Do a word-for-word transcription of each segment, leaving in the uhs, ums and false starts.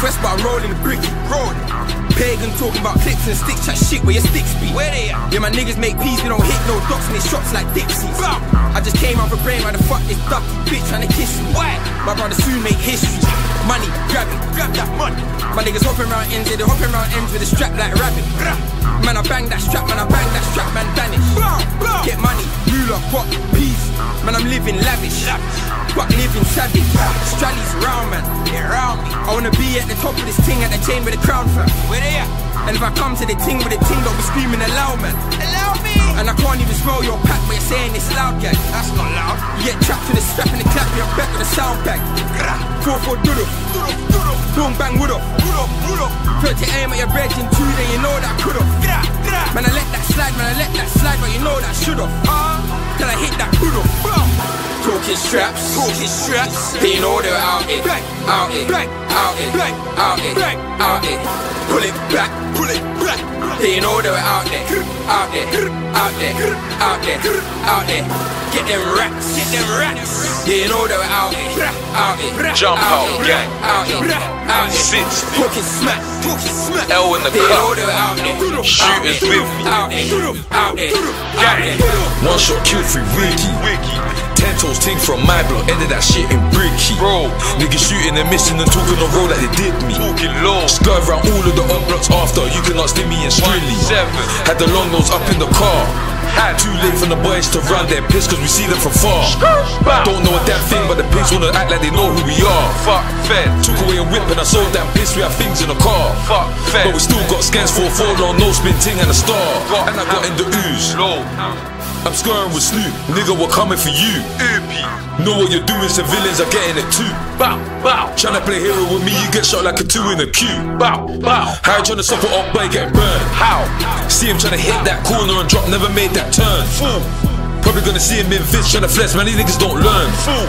Northwest, but I'm rolling the bricky. Rolling. Pagan talking about clips and sticks, chat shit where your sticks be. Where they at? Yeah, my niggas make peas, we don't hit no dots and they shots like Dixies. Bow. I just came out for brain, why the fuck this ducky bitch trying to kiss me? Why? My brother soon make history. Money, grab it, grab that money. My niggas hopping around ends, yeah, they hopping around ends with a strap like rabbit. Man, I bang that strap, man, I bang that strap, man, vanish. Get money, moolah, what, peace. Man, I'm living lavish, but living savage. Strally's round, man, get round me. I wanna be at the top of this ting, at the chain with the crown fam. Where they at? And if I come to the ting with the ting, don't be screaming aloud, man. Allow me. And I can't even smell your pack, but you're saying it's loud, gang. That's not loud. You get trapped to the strap and the clap, you're back with a sound bag. four four doodle, boom bang wood up, thirty aim at your bed in two, then you know that I could've. Man, I let that slide, man, I let that slide, but you know that I should've. Uh, till I hit that hood up. Talking straps, talking straps. They know they're out it, out it, out it, out it, out it. Pull it back, pull it back. They know they're out there, out there, out there, out there, out there. Get them racks, get them racks. They know they're out there, out there. Jump out, gang. Out there, out there. sixty. Talking smack, talking smack. L in the They know cup. they're out there, Shooters with me. out there, out there, out there. One shot kill free Wiggy. Wiggy. Ten toes ting from my block, ended that shit in bricky. Bro. Niggas shooting and missing and talking on road like they did me. Talking low. Skirt around all of the up blocks after, you can ask Stimmy and Strilly. Seven. Had the long nose up in the car. Had Too late for the boys to run, they're pissed cause we see them from far. Don't know a damn thing, but the pigs wanna act like they know who we are. Fuck fed. Took away a whip and I sold that piss, we have things in the car. Fuck fed. But we still got scans for a four long no spin ting and a star. Got And I got in the ooze. Low. I'm scoring with Snoop, nigga, we're coming for you. Oopie. Know what you're doing, civilians are getting it too. Bow, bow. Tryna play hero with me, you get shot like a two in a queue. Bow, bow. How you tryna support up by getting burned? How? See him tryna hit that corner and drop, never made that turn. Fool. Probably gonna see him in Vince tryna flex, man, these niggas don't learn. Fool.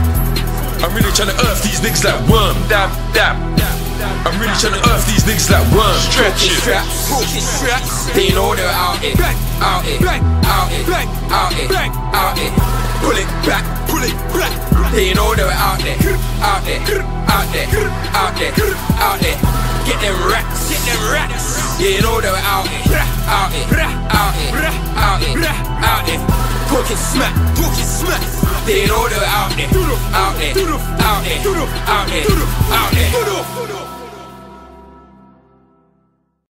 I'm really tryna earth these niggas like worm. Dab, dab. I'm really tryna earth these niggas like worm. Stretch Talking it. straps, talking straps. They know they're out it, out it, out it, out it, out it. Pull it back, pull it back. They know they're out there, out there, out there, out there, out there. Get them racks, get them racks. They know they're out there, out there, out there, out there, out there. Talking smack, talking smack. They know they're out there, out there, out there, out there, out there.